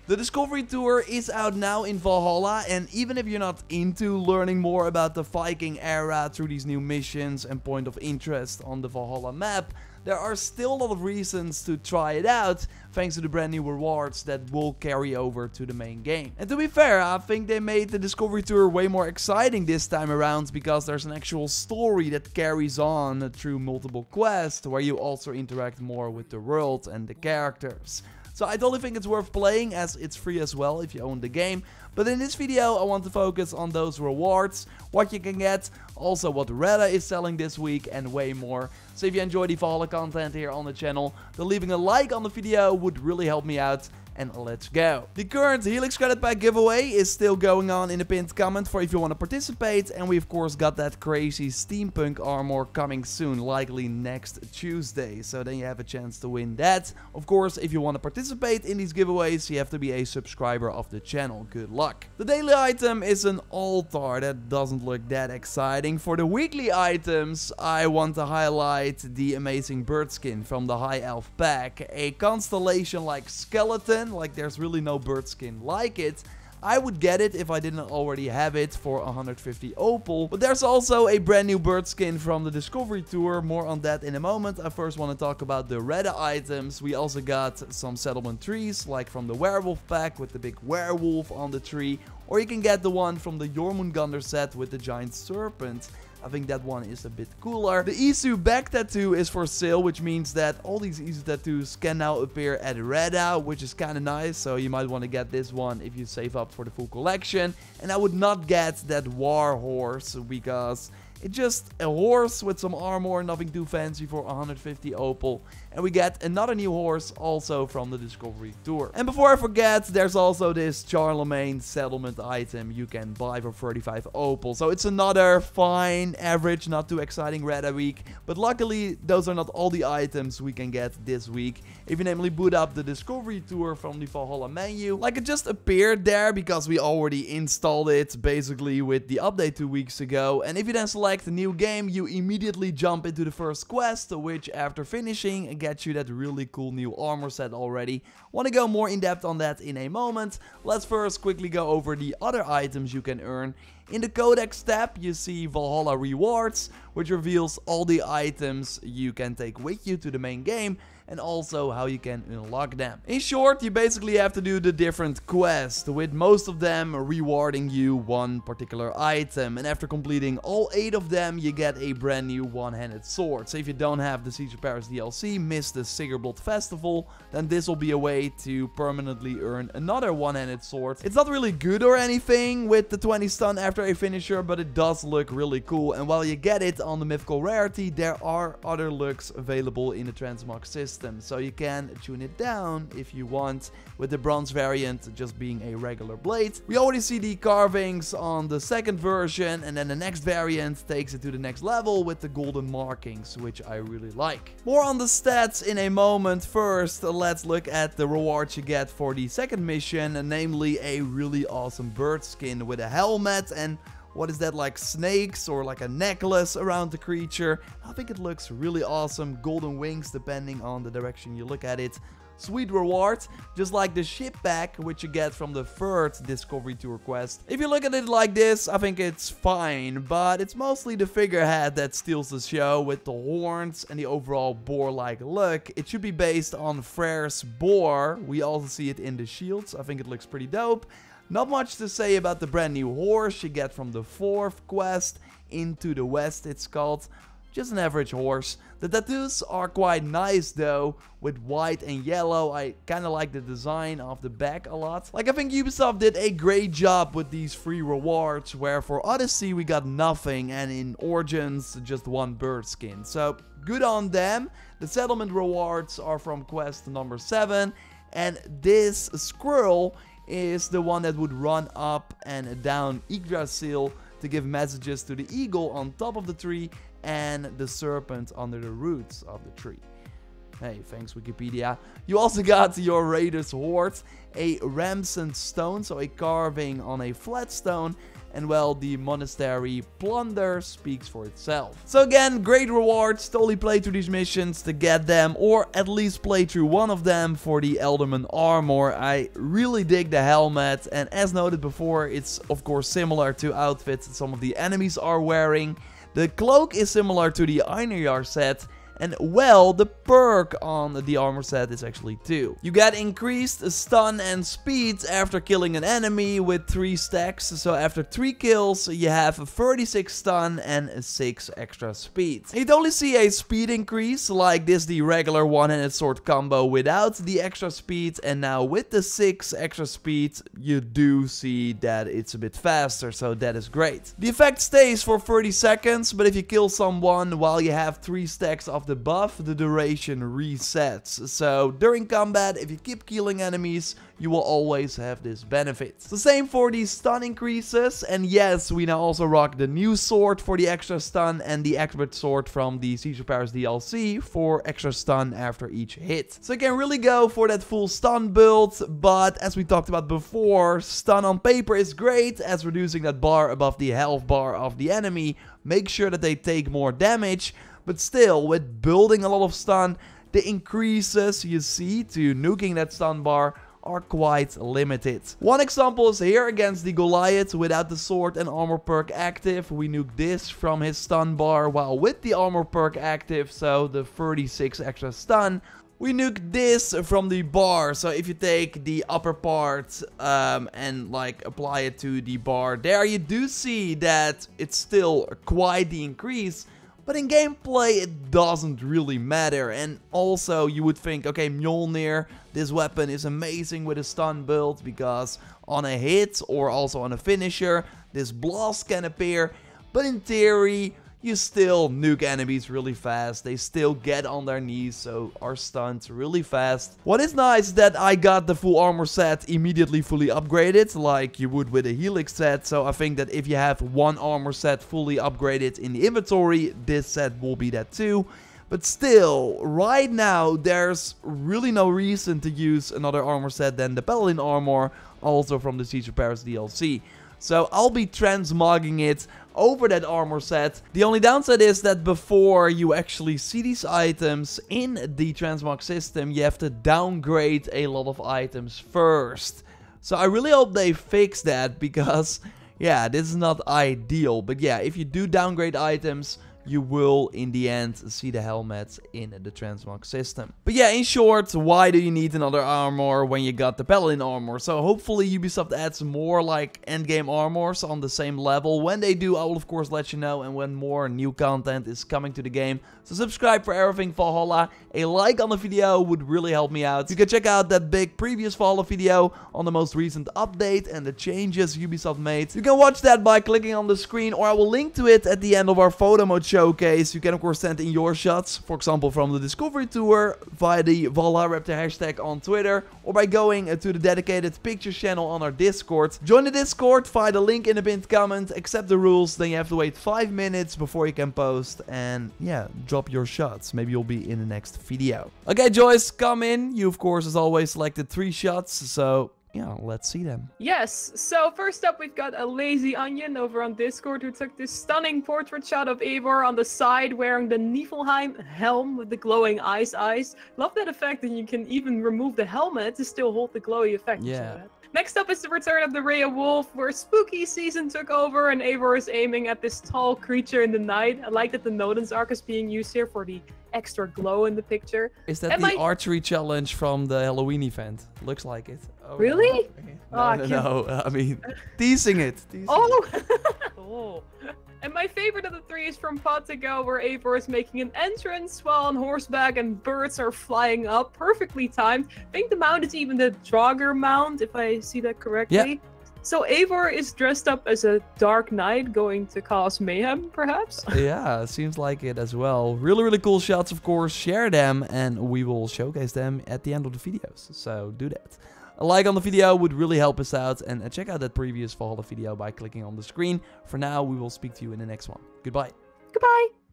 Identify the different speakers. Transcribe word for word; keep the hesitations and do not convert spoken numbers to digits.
Speaker 1: The Discovery Tour is out now in Valhalla, and even if you're not into learning more about the Viking era through these new missions and point of interest on the Valhalla map, there are still a lot of reasons to try it out, thanks to the brand new rewards that will carry over to the main game. And to be fair, I think they made the Discovery Tour way more exciting this time around, because there's an actual story that carries on through multiple quests, where you also interact more with the world and the characters. So I totally think it's worth playing, as it's free as well if you own the game. But in this video I want to focus on those rewards, what you can get, also what Reda is selling this week, and way more. So if you enjoy the Valhalla content here on the channel, then leaving a like on the video would really help me out. And let's go. The current Helix Credit Pack giveaway is still going on in the pinned comment for if you want to participate. And we of course got that crazy steampunk armor coming soon, likely next Tuesday. So then you have a chance to win that. Of course, if you want to participate in these giveaways, you have to be a subscriber of the channel. Good luck. The daily item is an altar. That doesn't look that exciting. For the weekly items, I want to highlight the amazing bird skin from the High Elf pack. A constellation like skeleton. Like there's really no bird skin like it. I would get it if I didn't already have it for one hundred fifty opal. But there's also a brand new bird skin from the Discovery Tour. More on that in a moment. I first want to talk about the Reda items. We also got some settlement trees, like from the werewolf pack with the big werewolf on the tree. Or you can get the one from the Jormungandr set with the giant serpent. I think that one is a bit cooler. The Isu back tattoo is for sale, which means that all these Isu tattoos can now appear at Reda, which is kind of nice. So you might want to get this one if you save up for the full collection. And I would not get that war horse, because it's just a horse with some armor, nothing too fancy, for one hundred fifty opal. And we get another new horse also from the Discovery Tour. And before I forget, there's also this Charlemagne settlement item you can buy for thirty-five opal. So it's another fine, average, not too exciting Reda week. But luckily, those are not all the items we can get this week. If you namely boot up the Discovery Tour from the Valhalla menu, like it just appeared there because we already installed it basically with the update two weeks ago. And if you then select a new game, you immediately jump into the first quest, which after finishing gets you that really cool new armor set already. Want to go more in depth on that in a moment. Let's first quickly go over the other items you can earn. In the Codex tab, you see Valhalla Rewards, which reveals all the items you can take with you to the main game, and also how you can unlock them. In short, you basically have to do the different quests, with most of them rewarding you one particular item. And after completing all eight of them, you get a brand new one-handed sword. So if you don't have the Siege of Paris D L C, miss the Sigurblot Festival, then this will be a way to permanently earn another one-handed sword. It's not really good or anything with the twenty stun after a finisher, but it does look really cool. And while you get it on the mythical rarity, there are other looks available in the transmog system. So you can tune it down if you want, with the bronze variant just being a regular blade. We already see the carvings on the second version, and then the next variant takes it to the next level with the golden markings, which I really like. More on the stats in a moment. First, let's look at the rewards you get for the second mission, namely a really awesome bird skin with a helmet and what is that, like snakes or like a necklace around the creature. I think it looks really awesome. Golden wings depending on the direction you look at it. Sweet reward, just like the ship pack, which you get from the third Discovery Tour quest. If you look at it like this, I think it's fine, but it's mostly the figurehead that steals the show with the horns and the overall boar-like look. It should be based on Freyr's boar. We also see it in the shields. I think it looks pretty dope. Not much to say about the brand new horse you get from the fourth quest, Into the West it's called. Just an average horse. The tattoos are quite nice though, with white and yellow. I kinda like the design of the back a lot. Like, I think Ubisoft did a great job with these free rewards, where for Odyssey we got nothing, and in Origins just one bird skin. So good on them. The settlement rewards are from quest number seven, and this squirrel is the one that would run up and down Yggdrasil to give messages to the eagle on top of the tree and the serpent under the roots of the tree. Hey, thanks Wikipedia. You also got your Raiders Horde, a Ramson stone, so a carving on a flat stone, And well, the monastery plunder speaks for itself. So again, great rewards. Totally play through these missions to get them, or at least play through one of them for the Elderman armor. I really dig the helmet, and as noted before, it's of course similar to outfits that some of the enemies are wearing. The cloak is similar to the Einherjar set. And well, the perk on the armor set is actually two. You get increased stun and speed after killing an enemy with three stacks. So after three kills, you have a thirty-six stun and six extra speed. You only see a speed increase like this, the regular one-handed sword combo without the extra speed. And now with the six extra speed, you do see that it's a bit faster. So that is great. The effect stays for thirty seconds, but if you kill someone while you have three stacks of the buff, the duration resets. So during combat, if you keep killing enemies, you will always have this benefit. The same for the stun increases, and yes, we now also rock the new sword for the extra stun and the expert sword from the Siege of Paris D L C for extra stun after each hit. So you can really go for that full stun build, but as we talked about before, stun on paper is great as reducing that bar above the health bar of the enemy. Make sure that they take more damage. But still, with building a lot of stun, the increases you see to nuking that stun bar are quite limited. One example is here against the Goliath without the sword and armor perk active. We nuke this from his stun bar, while with the armor perk active, so the thirty-six extra stun, we nuke this from the bar. So if you take the upper part um, and like apply it to the bar there, you do see that it's still quite the increase. But in gameplay, it doesn't really matter. And also, you would think, okay, Mjolnir, this weapon is amazing with a stun build, because on a hit or also on a finisher, this blast can appear. But in theory, you still nuke enemies really fast. They still get on their knees, so are stunned really fast. What is nice is that I got the full armor set immediately fully upgraded, like you would with a Helix set. So I think that if you have one armor set fully upgraded in the inventory, this set will be that too. But still, right now, there's really no reason to use another armor set than the Paladin armor, also from the Siege of Paris D L C. So I'll be transmogging it over that armor set. The only downside is that before you actually see these items in the transmog system, you have to downgrade a lot of items first. So I really hope they fix that, because yeah, this is not ideal. But yeah, if you do downgrade items, you will in the end see the helmets in the transmog system. But yeah, in short, why do you need another armor when you got the Paladin armor? So hopefully Ubisoft adds more like endgame armors on the same level. When they do, I will of course let you know, and when more new content is coming to the game. So subscribe for everything Valhalla. A like on the video would really help me out. You can check out that big previous Valhalla video on the most recent update and the changes Ubisoft made. You can watch that by clicking on the screen, or I will link to it at the end of our photo mode showcase. You can of course send in your shots, for example from the Discovery Tour, via the Valhalla Raptor hashtag on Twitter, or by going to the dedicated pictures channel on our Discord. Join the Discord via the link in the pinned comment, accept the rules, then you have to wait five minutes before you can post, and yeah, drop your shots. Maybe you'll be in the next video. Okay, Joyce, come in. You of course as always selected three shots, so yeah, let's see them.
Speaker 2: Yes, so first up we've got a Lazy Onion over on Discord who took this stunning portrait shot of Eivor on the side wearing the Niflheim helm with the glowing ice eyes. Love that effect, and you can even remove the helmet to still hold the glowy effect.
Speaker 1: Yeah.
Speaker 2: Next up is the return of the Rhea Wolf, where spooky season took over and Eivor is aiming at this tall creature in the night. I like that the Nodens arc is being used here for the extra glow in the picture.
Speaker 1: Is that
Speaker 2: and
Speaker 1: the
Speaker 2: my...
Speaker 1: archery challenge from the Halloween event? Looks like it. Oh,
Speaker 2: really?
Speaker 1: No,
Speaker 2: oh,
Speaker 1: no, no, no. I mean, teasing it. Teasing
Speaker 2: oh!
Speaker 1: it.
Speaker 2: oh! And my favorite of the three is from Pot to Go, where Eivor is making an entrance while on horseback and birds are flying up. Perfectly timed. I think the mount is even the Draugr mount, if I see that correctly.
Speaker 1: Yeah.
Speaker 2: So Eivor is dressed up as a Dark Knight going to cause mayhem, perhaps?
Speaker 1: Yeah, seems like it as well. Really, really cool shots, of course. Share them and we will showcase them at the end of the videos. So do that. A like on the video would really help us out, and check out that previous Valhalla video by clicking on the screen. For now, we will speak to you in the next one. Goodbye.
Speaker 2: Goodbye.